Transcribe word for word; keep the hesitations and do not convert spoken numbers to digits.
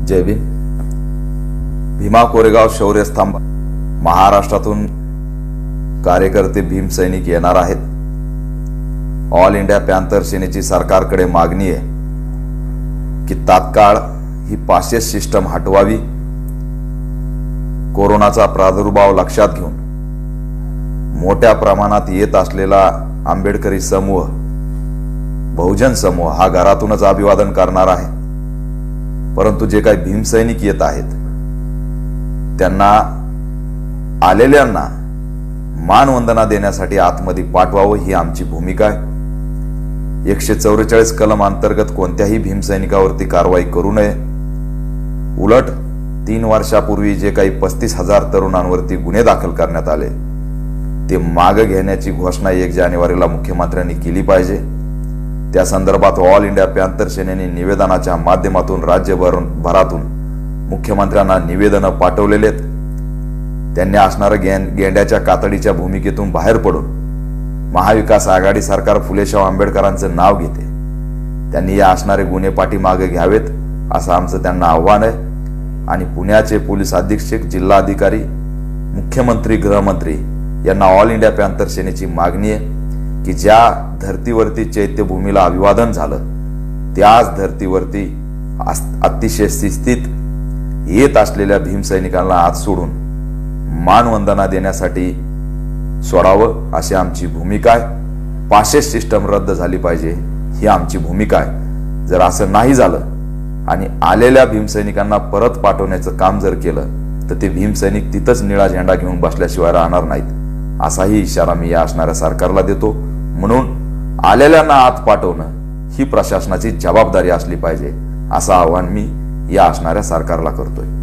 जय भीम। भीमा कोरेगाव शौर्य स्तंभ महाराष्ट्रातून कार्यकर्ते भीम सैनिक येणार आहेत। ऑल इंडिया पॅन्थर सेनेची सरकारकडे मागणी आहे की तात्काळ ही पासेस सिस्टम हटवावी। कोरोनाचा प्रादुर्भाव लक्षात घेऊन मोठ्या प्रमाणात येत असलेला आंबेडकरी समूह, बहुजन समूह हा घरातूनच अभिवादन करणार आहे, परंतु जे काही भीम सैनिक येत आहेत त्यांना आलेल्यांना मानवंदना देण्यासाठी आतमध्ये पाठवावं ही आमची भूमिका आहे। एकशे चौवेचाळीस कलम अंतर्गत कोणत्याही भीम सैनिकावरती कारवाई करू नये। उलट तीन वर्षापूर्वी जे काही पस्तीस हजार तरुणांवरती गुन्हे दाखल करण्यात आले ते मागे घेण्याची घोषणा एक जानेवारीला मुख्यमंत्र्यांनी केली पाहिजे। त्या संदर्भात ऑल इंडिया पॅन्थर सेनेने निवेदनाच्या माध्यमातून राज्यभरातून मुख्यमंत्र्यांना निवेदन पाठवलेले आहेत। त्यांनी असणाऱ्या गेंड्याच्या कातडीच्या भूमिकेतून बाहेर पडून महाविकास आघाडी सरकार फुलेशाह आंबेडकरांचं नाव घेते, त्यांनी या असणारे गुन्हे पाठीमागे घ्यावेत असं आमचं त्यांना आव्हान आहे। आणि पुण्याचे पोलीस अधीक्षक, जिल्हाधिकारी, मुख्यमंत्री, गृहमंत्री यांना ऑल इंडिया पॅन्थर सेनेची मागणी आहे की ज्या धर्तीवरती चैत्यभूमीला अभिवादन झालं त्याच धर्तीवरती अतिशय शिस्तीत येत असलेल्या भीम सैनिकांना आत सोडून मानवंदना देण्यासाठी सोडावं अशी आमची भूमिका आहे। पासेस सिस्टम रद्द झाली पाहिजे ही आमची भूमिका आहे। जर असं नाही झालं आणि आलेल्या भीम सैनिकांना परत पाठवण्याचं काम जर केलं तर ते भीम सैनिक तिथंच निळा झेंडा घेऊन बसल्याशिवाय राहणार नाहीत असाही इशारा मी या असणाऱ्या सरकारला देतो। म्हणून आलेल्यांना आत पाठवणं ही प्रशासनाची जबाबदारी असली पाहिजे असं आवाहन मी या असणाऱ्या सरकारला करतोय।